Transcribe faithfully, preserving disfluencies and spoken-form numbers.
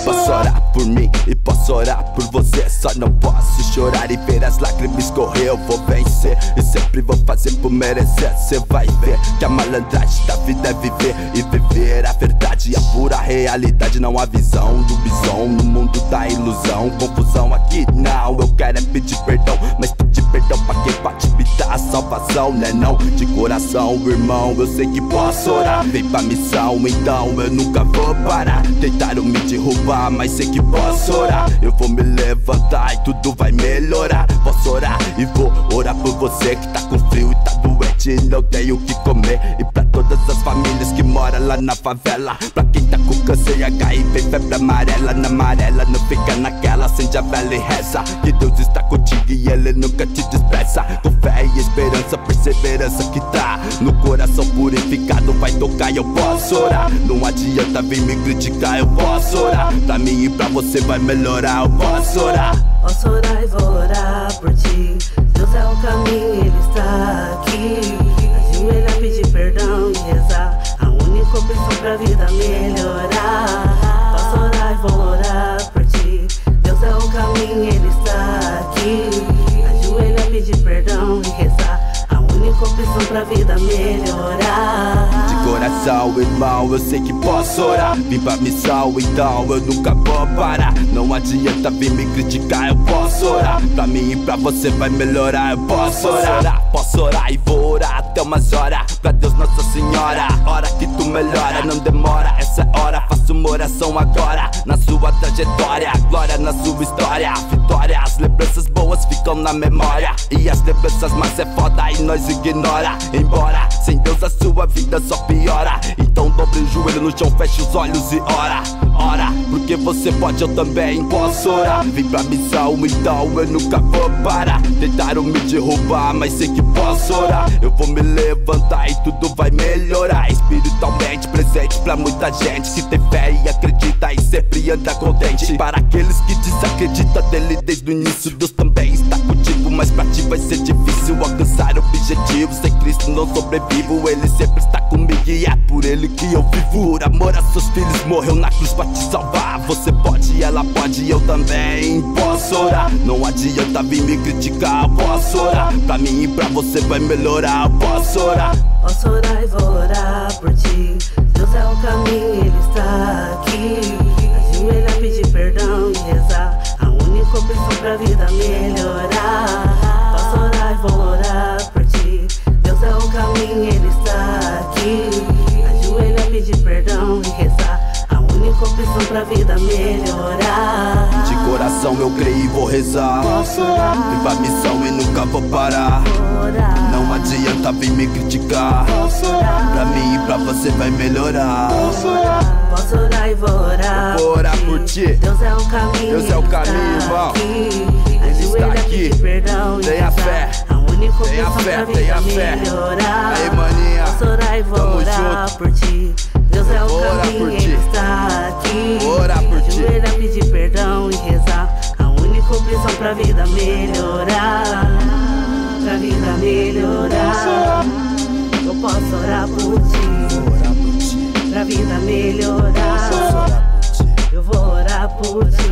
Posso orar por mim e posso orar por você. Só não posso chorar e ver as lágrimas correr. Eu vou vencer e sempre vou fazer por merecer. Cê vai ver que a malandragem da vida é viver e viver a verdade, a pura realidade. Não há visão do bison no mundo da ilusão. Confusão aqui não, eu quero é pedir perdão, mas pedir perdão pra quem pode me dar a salvação, né não? De coração, irmão, eu sei que posso orar. Vem pra missão, então eu nunca vou parar. Tentaram me derrubar, mas sei que posso orar. Eu vou me levantar e tudo vai melhorar. Posso orar e vou orar por você que tá com frio e tá doente e não tem o que comer. E pra todas as famílias que moram lá na favela, pra quem tá com câncer e H I V, febre amarela. Na amarela não fica naquela, acende a vela e reza que Deus está contigo e Ele nunca te despreza. Com fé e esperança, perseverança que tá no coração purificado vai tocar e eu posso orar. Não adianta vir me criticar, eu posso orar. Pra mim e pra você vai melhorar, eu posso orar. Posso orar e vou orar por ti. Deus é o caminho, Ele está aqui. Ajoelhar, pedir perdão e rezar, a única opção pra vida melhorar. Posso orar e vou orar por ti. Deus é o caminho, Ele está aqui. Ajoelhar, pedir perdão e rezar, a única opção pra vida melhorar. De coração, irmão, eu sei que posso orar. Vim pra missão, então eu nunca vou parar. Não adianta vir me criticar, eu posso orar. Pra mim e pra você vai melhorar, eu posso orar. Posso orar e vou orar até umas horas pra Deus Nossa Senhora. Hora que tu melhora, não demora, essa é hora. Faço uma oração agora na sua trajetória, glória na sua história, vitória. As lembranças boas ficam na memória e as lembranças más é foda e nós ignora. Embora sem Deus a sua vida só piora. Então dobre o joelho no chão, feche os olhos e ora. Ora, porque você pode, eu também posso orar. Vim pra missão, então eu nunca vou parar. Tentaram me derrubar, mas sei que posso orar. Eu vou me levantar e tudo vai melhorar. Espiritualmente presente pra muita gente que tem fé e acredita e sempre anda contente. Para aqueles que desacreditam dele desde o início, Deus também está contigo, mas pra ti vai ser difícil alcançar objetivos. Sem Cristo não sobrevivo, Ele sempre está comigo e é por Ele que eu vivo. Por amor a seus filhos morreu na cruz pra te salvar. Você pode, ela pode, eu também posso orar. Não adianta vir me criticar, eu posso orar. Pra mim e pra você vai melhorar, eu posso orar. Posso orar e vou orar por ti. Deus é o caminho, Ele está aqui. Ajoelhar, pedir perdão e rezar, a única opção pra vida melhorar. Posso orar e vou orar por ti. Deus é o caminho, Ele está aqui. Ajoelhar, pedir perdão e rezar, a única opção pra vida melhorar. De coração eu creio e vou rezar. Posso orar, Vim pra missão e nunca vou parar. vou orar. Não adianta vir me criticar, Posso orar, pra mim e pra você vai melhorar. posso orar, posso orar e vou orar. Vou orar por ti. Deus é o caminho, Deus é o Ele caminho, está irmão. aqui. Ele está Ajoelha, aqui. pedir perdão e Tenha rezar, fé. a única Tenha opção fé, pra vida tenha fé. melhorar. Aí, maninha, posso orar e vou tamo orar junto. por ti. Deus é o Vou orar caminho, por Ele ti. está aqui. Vou orar por ti. Ajoelha, pedir perdão e rezar, a única opção pra vida melhorar. Pra vida melhorar, eu posso orar por ti. Pra vida melhorar, eu vou orar por ti.